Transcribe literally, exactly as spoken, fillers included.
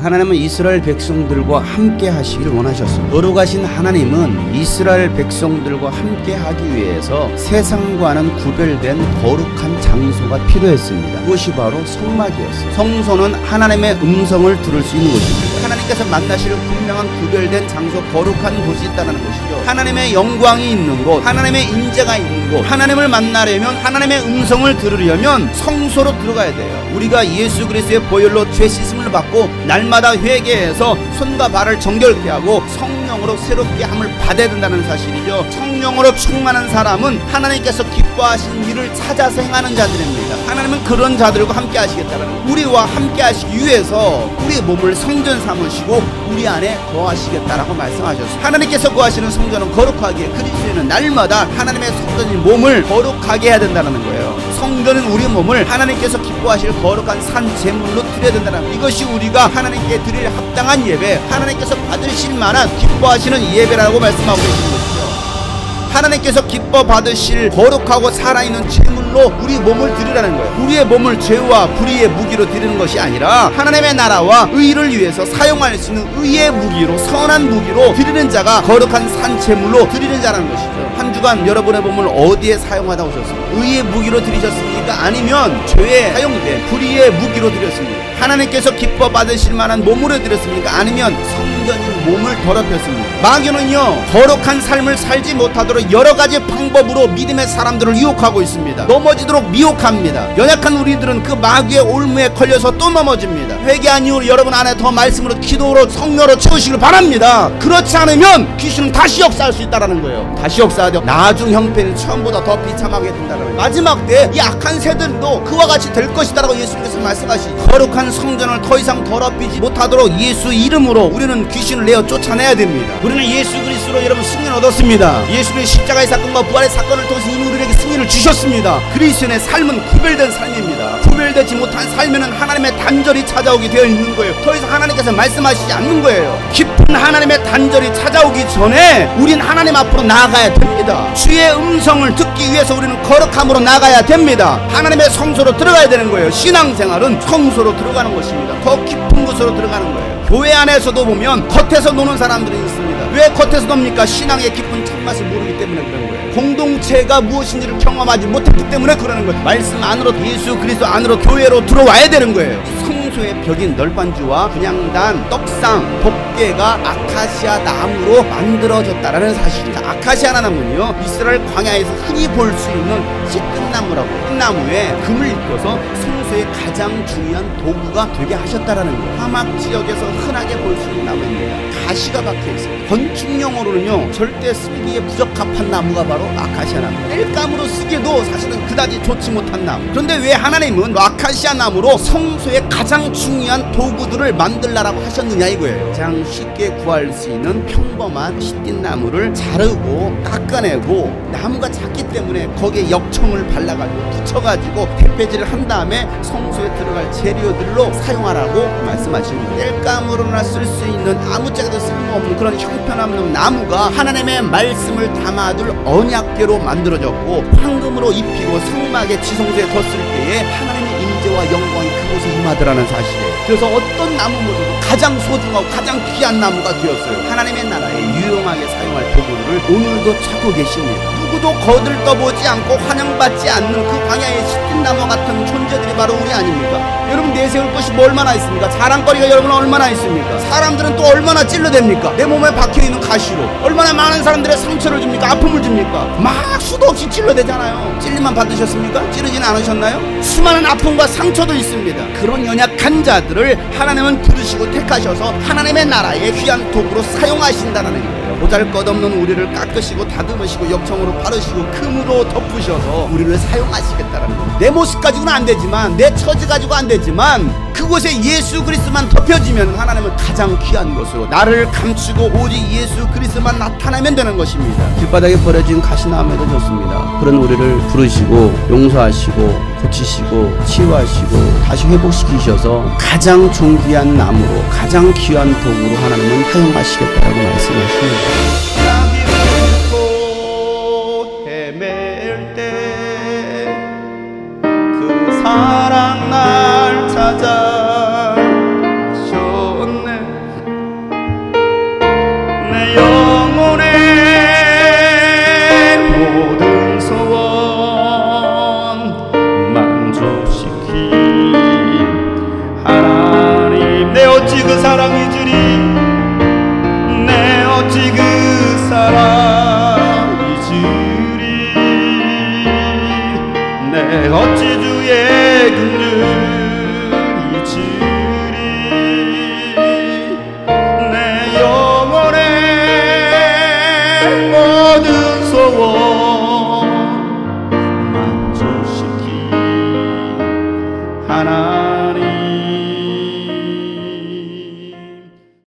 하나님은 이스라엘 백성들과 함께 하시기를 원하셨습니다. 거룩하신 하나님은 이스라엘 백성들과 함께 하기 위해서 세상과는 구별된 거룩한 장소가 필요했습니다. 그것이 바로 성막이었어요. 성소는 하나님의 음성을 들을 수 있는 곳입니다. 하나님께서 만나실 분명한 구별된 장소, 거룩한 곳이 있다는 것이죠. 하나님의 영광이 있는 곳, 하나님의 인재가 있는 곳, 하나님을 만나려면, 하나님의 음성을 들으려면 성소로 들어가야 돼요. 우리가 예수 그리스도의 보혈로 죄 씻음을 받고 날마다 회개해서 손과 발을 정결케 하고 성령으로 새롭게 함을 받아야 된다는 사실이죠. 성령으로 충만한 사람은 하나님께서 기뻐하신 일을 찾아서 행하는 자들입니다. 하나님은 그런 자들과 함께 하시겠다는, 우리와 함께 하시기 위해서 우리의 몸을 성전 삼으시고 우리 안에 거하시겠다라고 말씀하셨습니다. 하나님께서 거하시는 성전은 거룩하게, 그리스도는 날마다 하나님의 성전인 몸을 거룩하게 해야 된다는 거예요. 성전은 우리 몸을 하나님께서 기뻐하실 거룩한 산 제물로 드려야 된다는, 이것이 우리가 하나님께 드릴 합당한 예배, 하나님께서 받으실 만한 기뻐하시는 예배라고 말씀하고 계시는 것이죠. 하나님께서 기뻐 받으실 거룩하고 살아있는 제물로 우리 몸을 드리라는 거예요. 우리의 몸을 죄와 불의의 무기로 드리는 것이 아니라 하나님의 나라와 의를 위해서 사용할 수 있는 의의 무기로, 선한 무기로 드리는 자가 거룩한 산 제물로 드리는 자라는 것이죠. 한 주간 여러분의 몸을 어디에 사용하다 오셨습니까? 의의 무기로 드리셨습니까? 아니면 죄에 사용된 불의의 무기로 드렸습니까? 하나님께서 기뻐 받으실 만한 몸으로 드렸습니까? 아니면 성전인 몸을 더럽혔습니까? 마귀는요, 거룩한 삶을 살지 못하도록 여러 가지 방법으로 믿음의 사람들을 유혹하고 있습니다. 넘어지도록 미혹합니다. 연약한 우리들은 그 마귀의 올무에 걸려서 또 넘어집니다. 회개한 이후로 여러분 안에 더 말씀으로, 기도로, 성령으로 채우시길 바랍니다. 그렇지 않으면 귀신은 다시 역사할 수 있다는 거예요. 다시 역사하되 나중 형편은 처음보다 더 비참하게 된다는 거예요. 마지막 때 이 악한 새들도 그와 같이 될 것이다라고 예수님께서 말씀하시죠. 거룩한 성전을 더 이상 더럽히지 못하도록 예수 이름으로 우리는 귀신을 내어 쫓아내야 됩니다. 우리는 예수 그리스도로 여러분 승리를 얻었습니다. 예수님의 십자가의 사건과 부활의 사건을 통해서 이미 우리에게 승리를 주셨습니다. 그리스도인의 삶은 구별된 삶입니다. 구별되지 못한 삶에는 하나님의 단절이 찾아오게 되어 있는 거예요. 더 이상 하나님께서 말씀하시지 않는 거예요. 깊은 하나님의 단절이 찾아오기 전에 우린 하나님 앞으로 나아가야 됩니다. 주의 음성을 듣기 위해서 우리는 거룩함으로 나아가야 됩니다. 하나님의 성소로 들어가야 되는 거예요. 신앙생활은 성소로 들어가는 것입니다. 더 깊은 곳으로 들어가는 거예요. 교회 안에서도 보면 겉에서 노는 사람들이 있습니다. 왜 겉에서 놉니까? 신앙의 깊은 참맛을 모르기 때문에 그런 거예요. 공동체가 무엇인지를 경험하지 못했기 때문에 그러는 거예요. 말씀 안으로, 예수 그리스도 안으로, 교회로 들어와야 되는 거예요. 성소의 벽인 널판주와 분향단, 떡상, 법궤가 아카시아 나무로 만들어졌다라는 사실입니다. 아카시아 나무는요, 이스라엘 광야에서 흔히 볼 수 있는 시끝나무라고, 끝나무에 금을 입혀서 성소의 가장 중요한 도구가 되게 하셨다라는 거예요. 사막 지역에서 흔하게 볼 수 있는 나무입니다. 가시가 박혀 있어요. 건축용어로는요, 절대 쓰기에 부적합한 나무가 바로 아카시아 나무. 땔감으로 쓰기에도 사실은 그다지 좋지 못한 나무. 그런데 왜 하나님은 아카시아 나무로 성소의 가장 중요한 도구들을 만들라라고 하셨느냐 이거예요. 가장 쉽게 구할 수 있는 평범한 시띠나무를 자르고 깎아내고, 나무가 작기 때문에 거기에 역청을 발라가지고 붙여가지고 택배질을 한 다음에 성소에 들어갈 재료들로 사용하라고 말씀하십니다. 땔감으로나 쓸 수 있는 아무짝에도 쓸모없는 그런 형편없는 나무가 하나님의 말씀을 담아둘 언약궤로 만들어졌고, 황금으로 입히고 성막의 지성소에 뒀을 때에 하나님의 임재와 영광이 그곳에 임하더라는 사실이에요. 그래서 어떤 나무보다도 가장 소중하고 가장 귀한 나무가 되었어요. 하나님의 나라에 유용하게 사용할 도구를 오늘도 찾고 계십니다. 누구도 거들떠보지 않고 환영받지 않는 그 광야의 시띠나무 같은 존재들이 바로 우리 아닙니까? 여러분, 내세울 것이 뭐 얼마나 있습니까? 자랑거리가 여러분 얼마나 있습니까? 사람들은 또 얼마나 찔러댑니까? 내 몸에 박혀있는 가시로 얼마나 많은 사람들의 상처를 줍니까? 아픔을 줍니까? 막 수도 없이 찔러대잖아요. 찔림만 받으셨습니까? 찌르지는 않으셨나요? 수많은 아픔과 상처도 있습니다. 그런 연약한 자들을 하나님은 부르시고 택하셔서 하나님의 나라의 귀한 도구로 사용하신다는 거예요. 보잘것없는 우리를 깎으시고 다듬으시고 역청으로 바르시고 금으로 덮으셔서 우리를 사용하시겠다는 거예요. 내 모습 가지고는 안 되지만, 내 처지 가지고 안 되지만, 그곳에 예수 그리스도만 덮여지면 하나님은 가장 귀한 것으로 나를 감추고 오직 예수 그리스도만 나타나면 되는 것입니다. 길바닥에 버려진 가시나무에도 좋습니다. 그런 우리를 부르시고 용서하시고 고치시고 치유하시고 다시 회복시키셔서 가장 존귀한 나무로, 가장 귀한 도구로 하나님은 사용하시겠다라고 말씀하십니다.